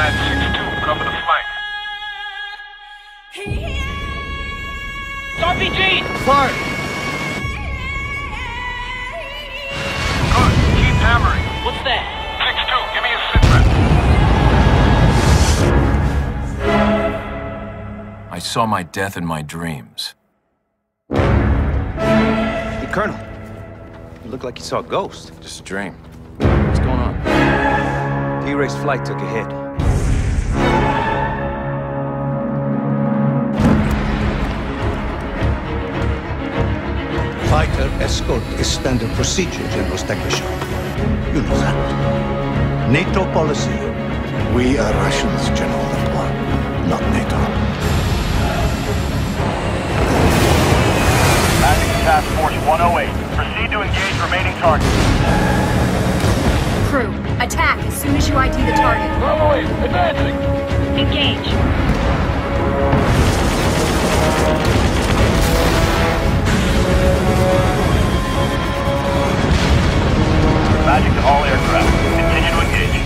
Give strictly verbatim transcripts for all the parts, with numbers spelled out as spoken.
Nomad six two, cover the flank. R P G! Fire! Good, keep hammering. What's that? six two, give me a sit rep. I saw my death in my dreams. Hey, Colonel. You look like you saw a ghost. Just a dream. What's going on? T-Rex flight took a hit. Fighter escort is standard procedure, General Steglisher. You know that. NATO policy. We are Russians, General Lepore, not NATO. Magic Task Force one oh eight. Proceed to engage remaining targets. Crew, attack as soon as you I D the target. Bravo eight, advancing. Engage. Magic to all aircraft. Continue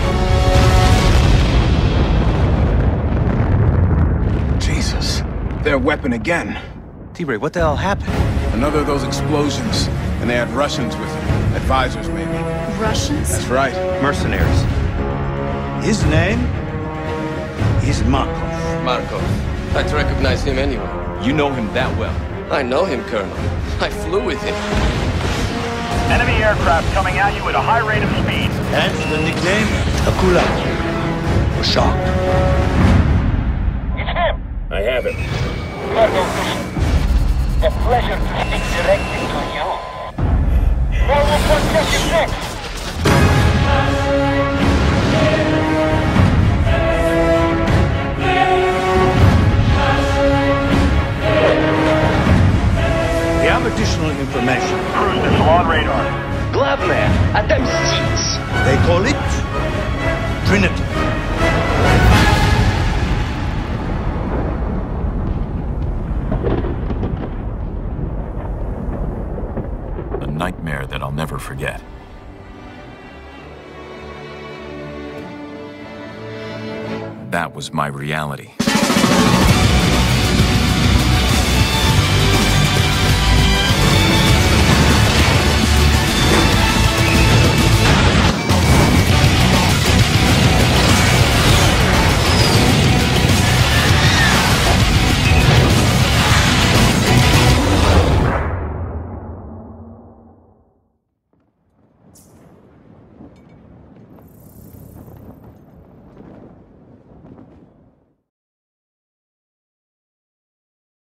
to engage. Jesus. Their weapon again. T-Ray, what the hell happened? Another of those explosions. And they had Russians with them. Advisors, maybe. Russians? That's right. Mercenaries. His name is Markov. Markov. I'd recognize him anywhere. You know him that well. I know him, Colonel. I flew with him. Enemy aircraft coming at you at a high rate of speed. Hence the nickname Akula. For shock. It's him. I have it. Cargo mission. A pleasure to speak directly to you. Well, what objective next? We have additional information. Cruise missile on radar. Главное, отомстить! They call it Trinity. A nightmare that I'll never forget. That was my reality.